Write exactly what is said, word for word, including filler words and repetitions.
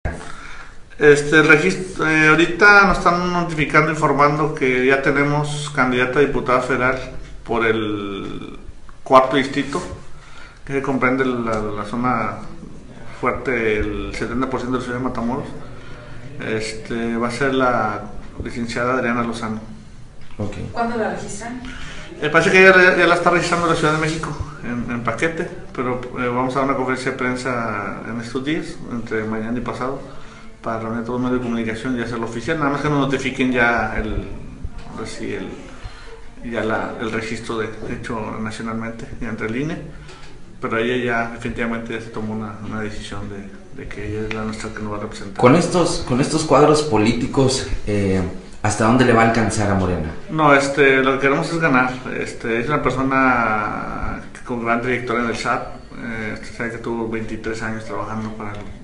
Este, el registro, eh, ahorita nos están notificando, informando que ya tenemos candidato a diputada federal por el cuarto distrito, que comprende la, la zona fuerte, el setenta por ciento de la ciudad de Matamoros. Este, va a ser la licenciada Adriana Lozano. Okay. ¿Cuándo la registran? Eh, parece que ya, ya la está registrando la Ciudad de México en, en paquete, pero eh, vamos a dar una conferencia de prensa en estos días, entre mañana y pasado, para reunir todos los medios de comunicación y hacerlo oficial. Nada más que nos notifiquen ya el, así el, ya la, el registro de hecho nacionalmente y entre el I N E, pero ella ya definitivamente ya se tomó una, una decisión de, de que ella es la nuestra que nos va a representar. Con estos, con estos cuadros políticos, eh, ¿hasta dónde le va a alcanzar a Morena? No, este, lo que queremos es ganar. Este, es una persona con gran trayectoria en el S A T. Eh, este, sabe que tuvo veintitrés años trabajando para el